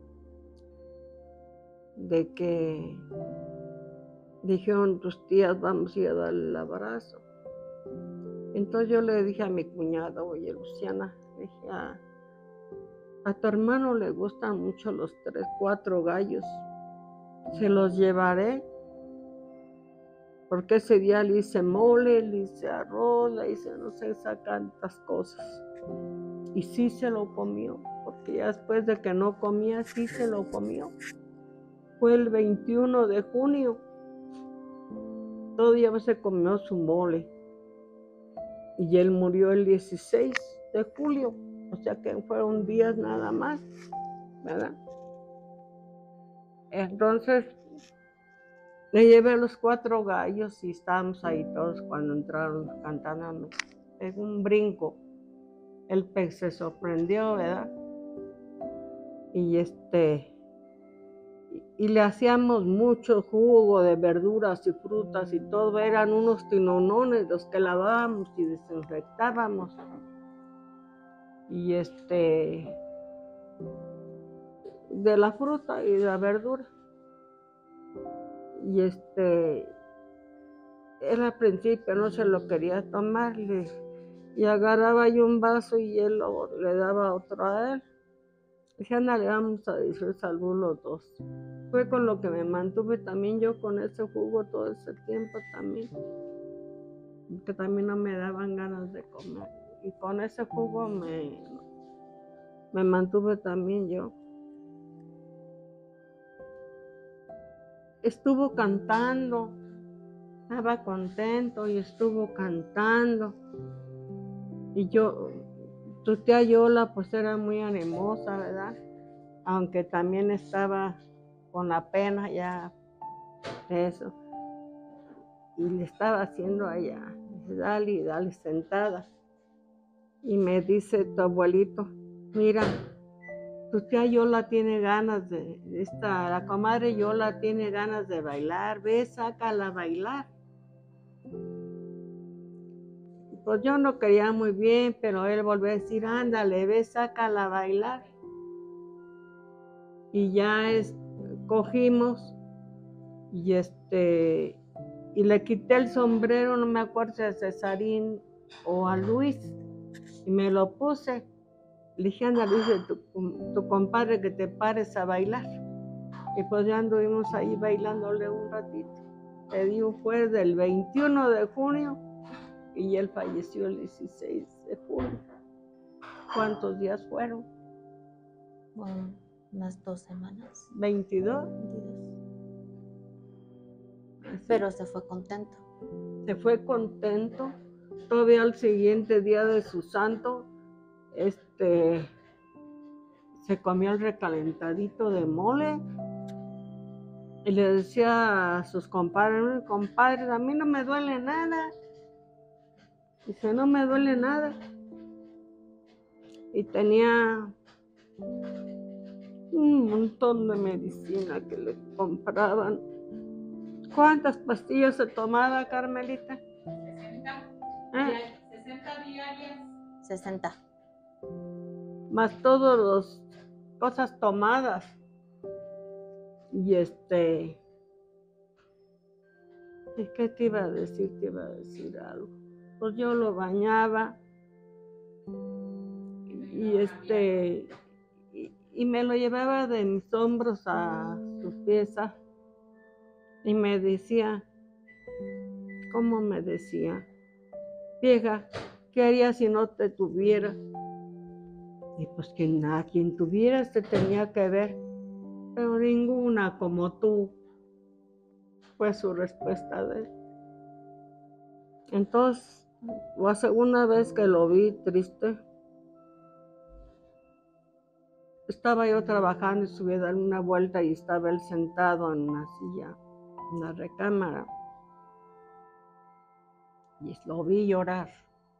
de que dijeron tus tías, vamos a ir a darle el abrazo. Entonces yo le dije a mi cuñada, oye Luciana, le dije, a, a tu hermano le gustan mucho los tres, cuatro gallos, se los llevaré, porque ese día le hice mole, le hice arroz, le hice no sé, tantas cosas. Y sí se lo comió, porque ya después de que no comía, sí se lo comió. Fue el veintiuno de junio, todavía se comió su mole. Y él murió el dieciséis de julio, o sea que fueron días nada más, ¿verdad? Entonces, le llevé los cuatro gallos y estábamos ahí todos cuando entraron cantando en un brinco. El pez se sorprendió, ¿verdad? Y este, y le hacíamos mucho jugo de verduras y frutas y todo, eran unos tinonones los que lavábamos y desinfectábamos. Y este, de la fruta y de la verdura. Y este, él al principio no se lo quería tomar, le, y agarraba yo un vaso y él lo, le daba otro a él. Dije, anda, le vamos a decir salud los dos. Fue con lo que me mantuve también yo con ese jugo todo ese tiempo también, que también no me daban ganas de comer. Y con ese jugo me, me mantuve también yo. Estuvo cantando, estaba contento y estuvo cantando. Y yo, tu tía Yola pues era muy animosa, ¿verdad? Aunque también estaba con la pena ya de eso. Y le estaba haciendo allá, dale, dale, sentada. Y me dice tu abuelito, mira, tu tía Yola tiene ganas de, esta, la comadre Yola tiene ganas de bailar, ve, sácala a bailar. Pues yo no quería muy bien, pero él volvió a decir, ándale, ve, sácala a bailar. Y ya es, cogimos y este, y le quité el sombrero, no me acuerdo si a Cesarín o a Luis, y me lo puse. Le dije, anda, dice tu, tu compadre que te pares a bailar. Y pues ya anduvimos ahí bailándole un ratito. Te digo, fue del veintiuno de junio y él falleció el dieciséis de junio. ¿Cuántos días fueron? Bueno, unas dos semanas. ¿veintidós? veintidós. Pero se fue contento. Se fue contento. Todavía al siguiente día de su santo, este, se comió el recalentadito de mole y le decía a sus compadres, compadres, a mí no me duele nada. Dice, no me duele nada. Y tenía un montón de medicina que le compraban. ¿Cuántas pastillas se tomaba, Carmelita? sesenta. ¿Eh? sesenta diarias. sesenta. Más todas las cosas tomadas. Y este, ¿qué te iba a decir? Te iba a decir algo. Pues yo lo bañaba y este, y, y me lo llevaba de mis hombros a sus pies y me decía, ¿cómo me decía? Vieja, ¿qué harías si no te tuviera? Y pues que nada, quien tuvieras te tenía que ver, pero ninguna como tú, fue su respuesta de él. Entonces, la segunda vez que lo vi triste, estaba yo trabajando y subí a dar una vuelta y estaba él sentado en una silla, en la recámara. Y lo vi llorar.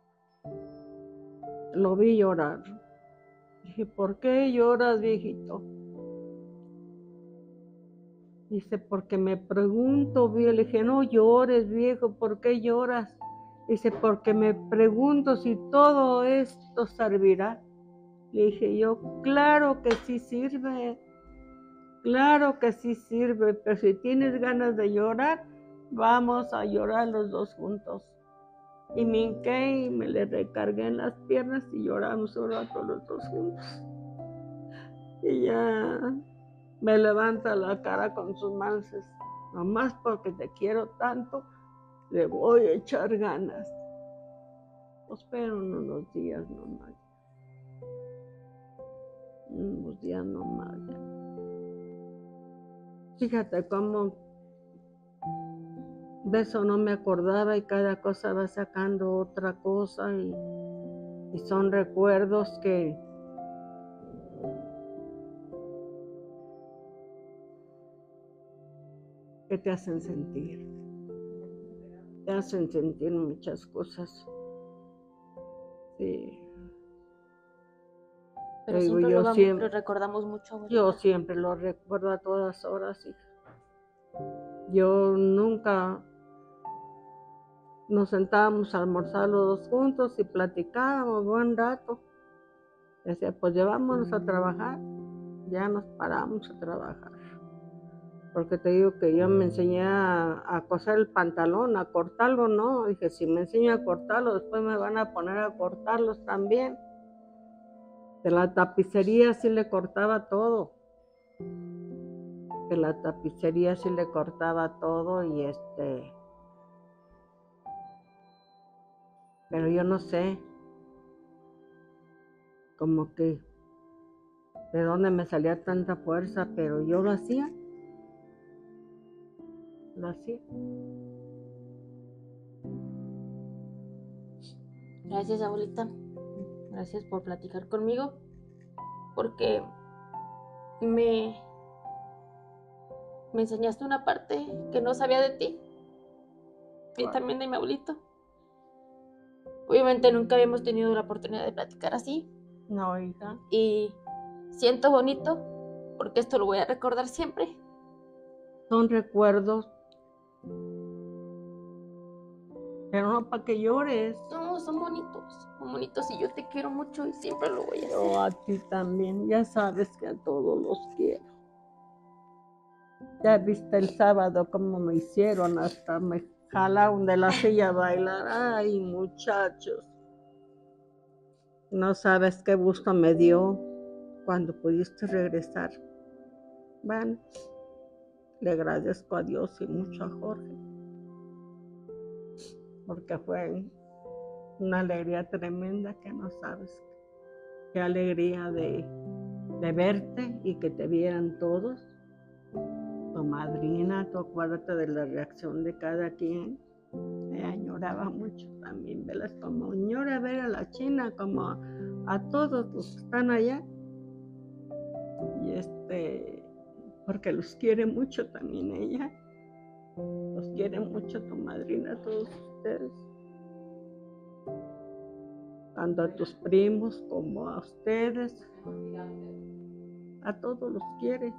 Lo vi llorar. Dije, ¿por qué lloras, viejito? Dice, porque me pregunto, viejo. Le dije, no llores, viejo, ¿por qué lloras? Dice, porque me pregunto si todo esto servirá. Le dije yo, claro que sí sirve, claro que sí sirve, pero si tienes ganas de llorar, vamos a llorar los dos juntos. Y me hinqué y me le recargué en las piernas y lloramos un rato los dos juntos. Y ya me levanta la cara con sus manos, nomás porque te quiero tanto, le voy a echar ganas. Pues espero unos días nomás. Unos días nomás. Fíjate cómo de eso no me acordaba y cada cosa va sacando otra cosa y, y son recuerdos que que te hacen sentir, te hacen sentir muchas cosas. Sí. Pero Te digo, siempre yo lo, vamos, siempre- lo recordamos mucho, abuelita. Yo siempre lo recuerdo a todas horas, hija. Yo nunca nos sentábamos a almorzar los dos juntos y platicábamos buen rato. Decía, pues llevámonos a trabajar. Ya nos paramos a trabajar. Porque te digo que yo me enseñé a, a coser el pantalón, a cortarlo, ¿no? Dije, si me enseño a cortarlo, después me van a poner a cortarlos también. De la tapicería sí le cortaba todo. De la tapicería sí le cortaba todo y este... Pero yo no sé, como que de dónde me salía tanta fuerza, pero yo lo hacía. Lo hacía. Gracias, abuelita. Gracias por platicar conmigo. Porque me, me enseñaste una parte que no sabía de ti. Y también de mi abuelito. Obviamente nunca habíamos tenido la oportunidad de platicar así. No, hija. Y siento bonito porque esto lo voy a recordar siempre. Son recuerdos. Pero no para que llores. No, son bonitos. Son bonitos y yo te quiero mucho y siempre lo voy a hacer. Yo a ti también. Ya sabes que a todos los quiero. Ya viste el sábado cómo me hicieron. Hasta me jalaron de la silla a bailar. Ay, muchachos. No sabes qué gusto me dio cuando pudiste regresar. Bueno, le agradezco a Dios y mucho a Jorge, porque fue una alegría tremenda que no sabes. Qué alegría de, de verte y que te vieran todos. Tu madrina, tú acuérdate de la reacción de cada quien. Ella lloraba mucho también, ¿verdad? Como llora ver a la China, como a, a todos los que están allá. Y este, porque los quiere mucho también ella. Los quiere mucho tu madrina, todos ustedes. Tanto a tus primos como a ustedes. A todos los quiere.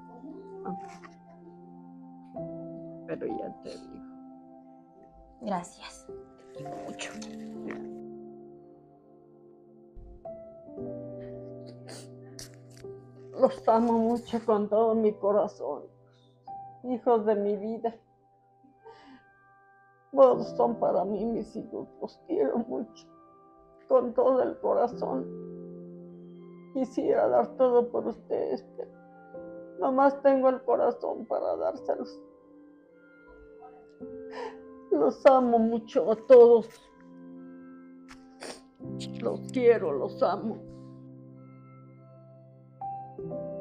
Pero ya te digo. Gracias. Te quiero mucho. Los amo mucho con todo mi corazón. Hijos de mi vida. Todos son para mí mis hijos. Los quiero mucho. Con todo el corazón. Quisiera dar todo por ustedes, pero nomás tengo el corazón para dárselos. Los amo mucho a todos. Los quiero, los amo.